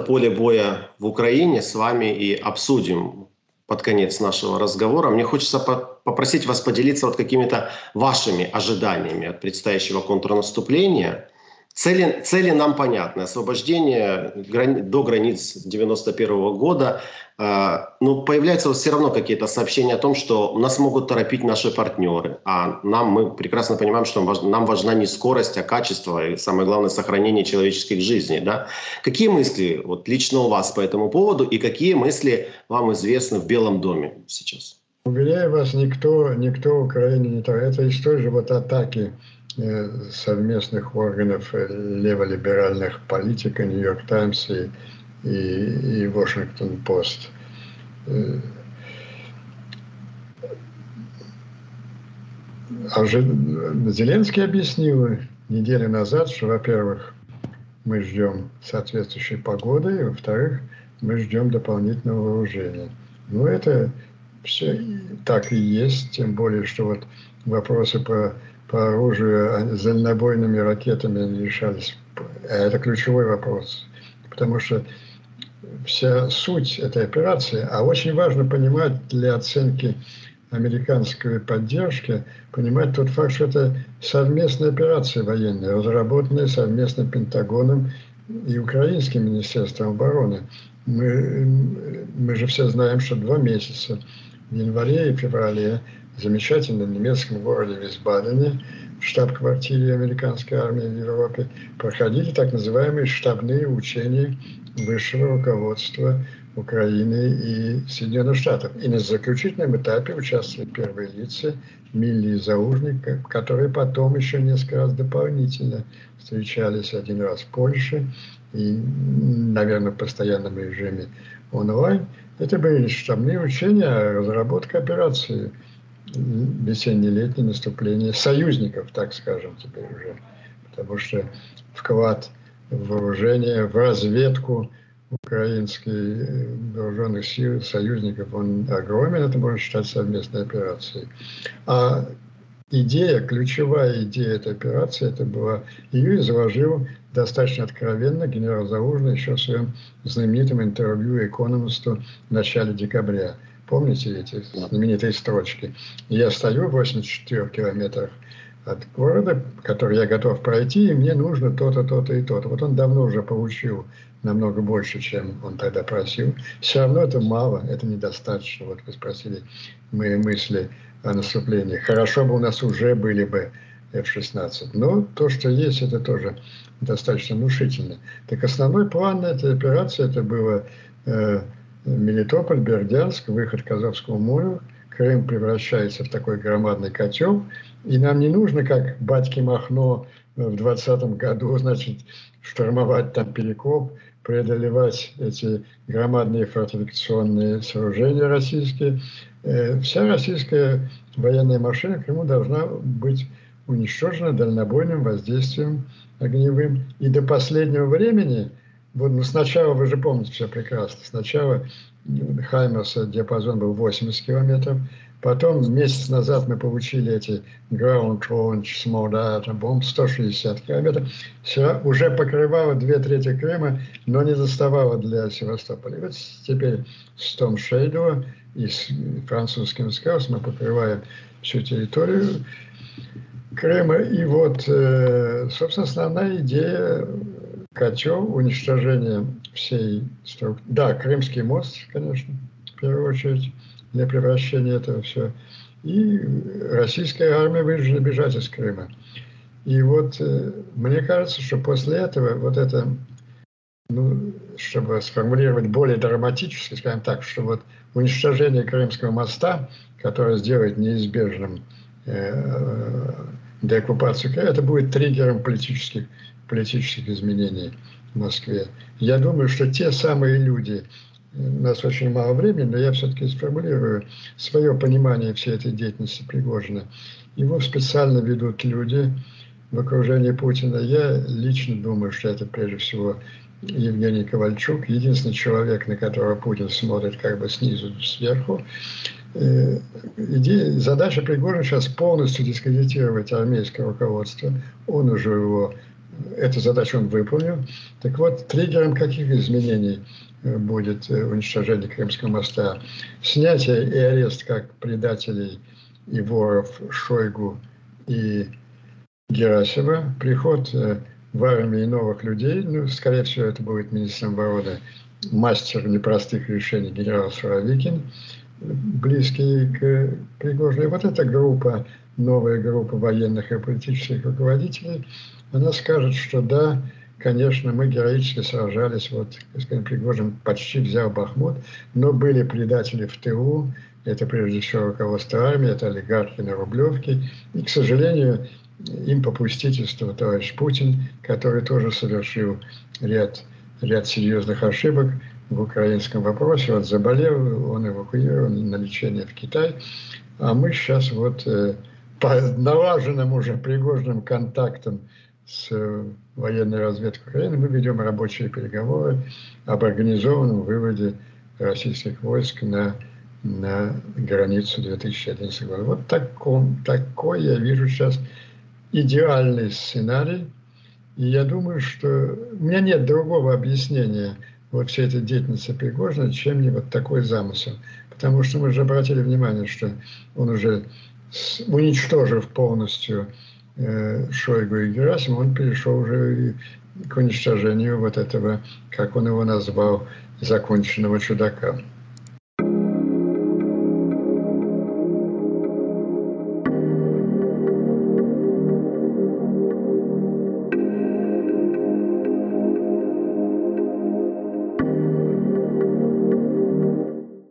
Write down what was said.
поле боя в Украине с вами и обсудим под конец нашего разговора. Мне хочется попросить вас поделиться вот какими-то вашими ожиданиями от предстоящего контрнаступления. Цели нам понятны. Освобождение до границ 91 года. Но появляются все равно какие-то сообщения о том, что нас могут торопить наши партнеры. А мы прекрасно понимаем, что нам важна не скорость, а качество. И самое главное, сохранение человеческих жизней. Да? Какие мысли вот, лично у вас по этому поводу? И какие мысли вам известны в Белом доме сейчас? Уверяю вас, никто в Украине не торопит. Это из той же вот атаки совместных органов леволиберальных политика, Нью-Йорк Таймс и Вашингтон Пост. Зеленский объяснил неделю назад, что, во-первых, мы ждем соответствующей погоды, и, во-вторых, мы ждем дополнительного вооружения. Ну, это все так и есть, тем более, что вот вопросы по оружию с дальнобойными ракетами не решались. Это ключевой вопрос, потому что вся суть этой операции, а очень важно понимать для оценки американской поддержки, понимать тот факт, что это совместная операция военная, разработанная совместно Пентагоном и Украинским Министерством обороны. Мы же все знаем, что 2 месяца в январе и феврале в замечательном немецком городе Висбадене, в штаб-квартире американской армии в Европе, проходили так называемые штабные учения высшего руководства Украины и Соединенных Штатов. И на заключительном этапе участвовали первые лица Милли и Заужник, которые потом еще несколько раз дополнительно встречались, один раз в Польше и, наверное, в постоянном режиме онлайн. Это были штабные учения, разработка операции весенне-летнее наступление союзников, так скажем теперь уже. Потому что вклад в вооружение, в разведку украинских вооруженных сил, союзников, он огромен, это можно считать совместной операцией. А идея, ключевая идея этой операции, это была, ее изложил достаточно откровенно генерал Заужный еще в своем знаменитом интервью «Экономисту» в начале декабря. Помните эти знаменитые строчки? «Я стою в 84 километрах от города, который я готов пройти, и мне нужно то-то, то-то и то-то». Вот он давно уже получил намного больше, чем он тогда просил. Все равно это мало, это недостаточно. Вот вы спросили мои мысли о наступлении. Хорошо бы у нас уже были бы F-16. Но то, что есть, это тоже достаточно внушительно. Так основной план этой операции, это было Мелитополь, Бердянск, выход к Азовскому морю. Крым превращается в такой громадный котел. И нам не нужно, как батьки Махно в 2020 году, значит, штурмовать там Перекоп, преодолевать эти громадные фортификационные сооружения российские. Вся российская военная машина в Крыму должна быть уничтожена дальнобойным воздействием огневым. И до последнего времени, вот, ну, сначала, вы же помните все прекрасно, сначала Хаймерса диапазон был 80 километров, потом месяц назад мы получили эти Ground Launch Small Diameter Bomb 160 километров, все уже покрывало 2/3 Крыма, но не доставало для Севастополя. И вот теперь с Том Шейдова и с французским СКАУС мы покрываем всю территорию Крыма. И вот, собственно, основная идея — котел, уничтожение всей структуры. Да, Крымский мост, конечно, в первую очередь, для превращения этого всего. И российская армия вынуждена бежать из Крыма. И вот мне кажется, что после этого вот это, ну, чтобы сформулировать более драматически, скажем так, что вот уничтожение Крымского моста, которое сделает неизбежным деоккупацию Крыма, это будет триггером политических изменений в Москве. Я думаю, что те самые люди, у нас очень мало времени, но я все-таки сформулирую свое понимание всей этой деятельности Пригожина. Его специально ведут люди в окружении Путина. Я лично думаю, что это прежде всего Евгений Ковальчук, единственный человек, на которого Путин смотрит как бы снизу сверху. Задача Пригожина сейчас полностью дискредитировать армейское руководство. Он уже его эту задачу он выполнил. Так вот, триггером каких изменений будет уничтожение Крымского моста? Снятие и арест как предателей и воров Шойгу и Герасимова, приход в армии новых людей, ну, скорее всего, это будет министр обороны, мастер непростых решений генерал Суровикин, близкий к Пригожину. И вот эта группа, новая группа военных и политических руководителей, она скажет, что да, конечно, мы героически сражались, вот, господин Пригожин почти взял Бахмут, но были предатели в тылу, это прежде всего руководство армии, это олигархи на Рублевке, и, к сожалению, им попустительство товарищ Путин, который тоже совершил ряд серьезных ошибок в украинском вопросе. Вот заболел, он эвакуирован на лечение в Китай. А мы сейчас вот по налаженным уже Пригожиным контактам с военной разведкой Украины мы ведем рабочие переговоры об организованном выводе российских войск на границу 2011 года. Вот такой я вижу сейчас идеальный сценарий. И я думаю, что у меня нет другого объяснения вот всей этой деятельности Пригожина, чем не вот такой замысел. Потому что мы же обратили внимание, что он уже, уничтожив полностью Шойгу и Герасимова, он перешел уже к уничтожению вот этого, как он его назвал, законченного чудака.